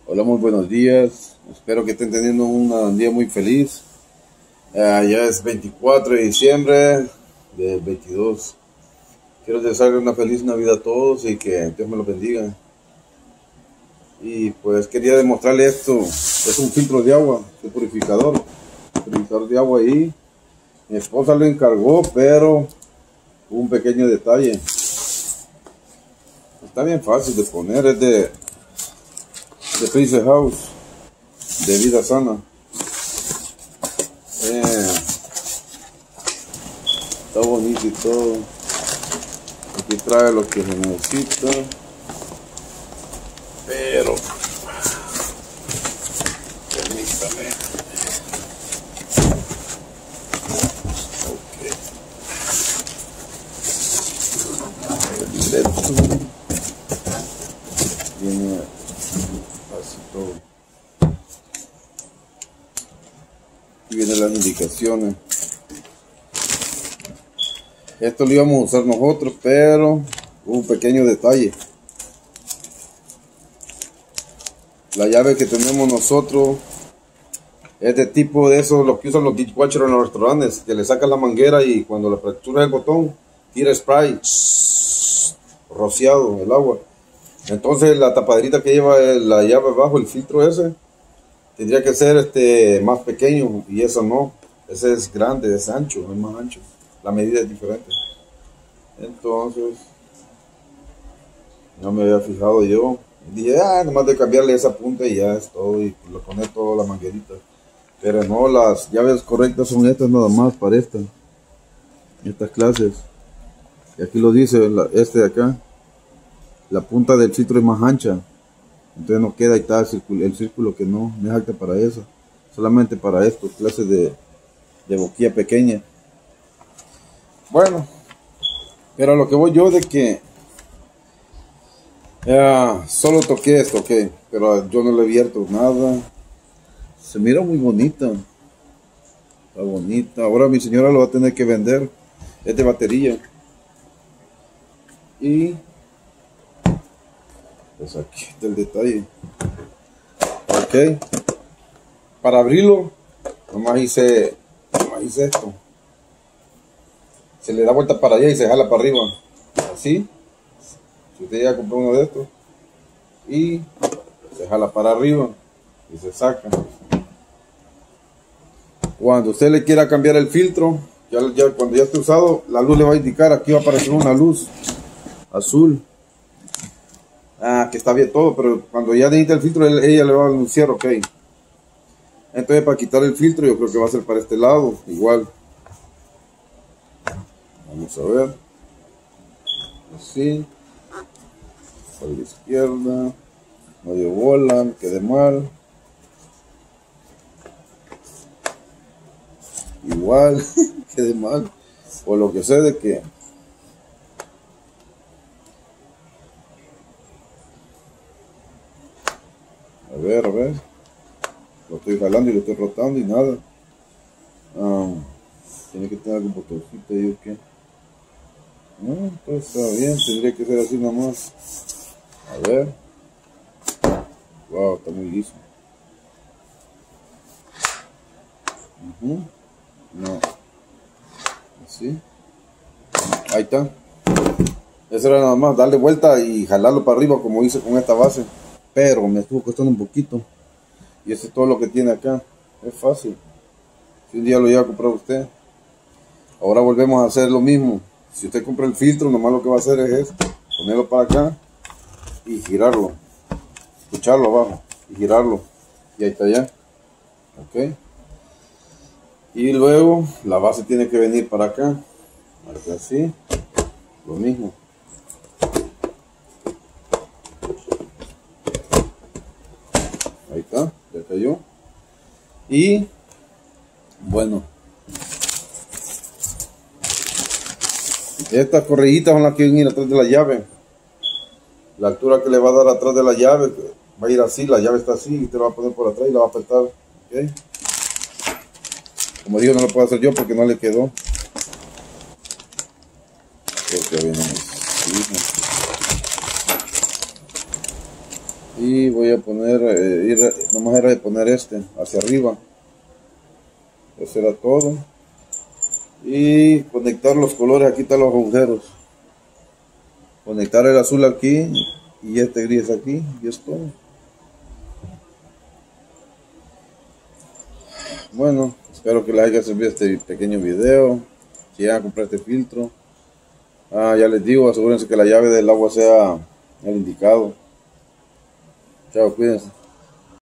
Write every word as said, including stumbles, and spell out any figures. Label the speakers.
Speaker 1: Hola, muy buenos días. Espero que estén teniendo un día muy feliz. Uh, ya es veinticuatro de diciembre del veintidós. Quiero desearles una feliz Navidad a todos y que Dios me los bendiga. Y pues quería demostrarles esto. Es un filtro de agua, un purificador. Purificador de agua ahí. Mi esposa lo encargó, pero hubo un pequeño detalle. Está bien fácil de poner, es de de Peace House, de vida sana. Eh, está bonito y todo. Aquí trae lo que se necesita, pero permítame. Ok. El libreto viene así todo. Aquí vienen las indicaciones. Esto lo íbamos a usar nosotros, pero hubo un pequeño detalle. La llave que tenemos nosotros es de tipo de esos, los que usan los dishwashers en los restaurantes, que le sacan la manguera y cuando le fracturas el botón, tira spray, rociado el agua. Entonces la tapadrita que lleva la llave abajo, el filtro ese, tendría que ser este más pequeño, y eso no. Ese es grande, es ancho, es más ancho. La medida es diferente. Entonces, no me había fijado yo. Dije, ah, nomás de cambiarle esa punta y ya es todo, y le poner toda la manguerita. Pero no, las llaves correctas son estas nada más para esta, estas clases. Y aquí lo dice, la, este de acá, la punta del filtro es más ancha. Entonces no queda, ahí está el círculo, el círculo que no, no es apta para eso. Solamente para esto, clases de, de boquilla pequeña. Bueno, pero a lo que voy yo de que uh, solo toqué esto, ok, pero yo no le he abierto nada. Se mira muy bonita. Está bonita. Ahora mi señora lo va a tener que vender. Es de batería. Y pues aquí está el detalle. Ok. Para abrirlo, nomás hice, nomás hice esto. Se le da vuelta para allá y se jala para arriba. Así. Si usted ya compró uno de estos. Y se jala para arriba. Y se saca. Cuando usted le quiera cambiar el filtro, ya, ya, cuando ya esté usado, la luz le va a indicar. Aquí va a aparecer una luz azul. Ah, que está bien todo, pero cuando ya necesita el filtro, ella le va a anunciar, ok. Entonces, para quitar el filtro, yo creo que va a ser para este lado, igual. Vamos a ver. Así. Para la izquierda. Medio bola, me quedé mal. Igual, quedé mal. O lo que sé de que a ver, a ver. Lo estoy jalando y lo estoy rotando y nada. Ah, tiene que tener algún botoncito y o qué. No, pues está bien, tendría que ser así nomás. A ver. Wow, está muy liso. Uh-huh. No. Así. Ahí está. Eso era nada más, darle vuelta y jalarlo para arriba como hice con esta base. Pero me estuvo costando un poquito. Y eso es todo lo que tiene acá. Es fácil. Si un día lo lleva a comprar usted. Ahora volvemos a hacer lo mismo. Si usted compra el filtro, nomás lo que va a hacer es esto. Ponerlo para acá y girarlo. Escucharlo abajo y girarlo. Y ahí está ya. Ok. Y luego la base tiene que venir para acá. Así. Lo mismo. Ahí está. Ya cayó. Y bueno. Estas correguitas son las que van a ir atrás de la llave. La altura que le va a dar atrás de la llave va a ir así, la llave está así y usted la va a poner por atrás y la va a apretar. ¿Okay? Como digo, no lo puedo hacer yo porque no le quedó. Porque viene así. Y voy a poner, eh, ir, nomás era de poner este hacia arriba. Eso era todo. Y conectar los colores, aquí están los agujeros. Conectar el azul aquí y este gris aquí, y es todo. Bueno, espero que les haya servido este pequeño video. Si llegan a comprar este filtro, ah, ya les digo, asegúrense que la llave del agua sea el indicado. Chao, cuídense.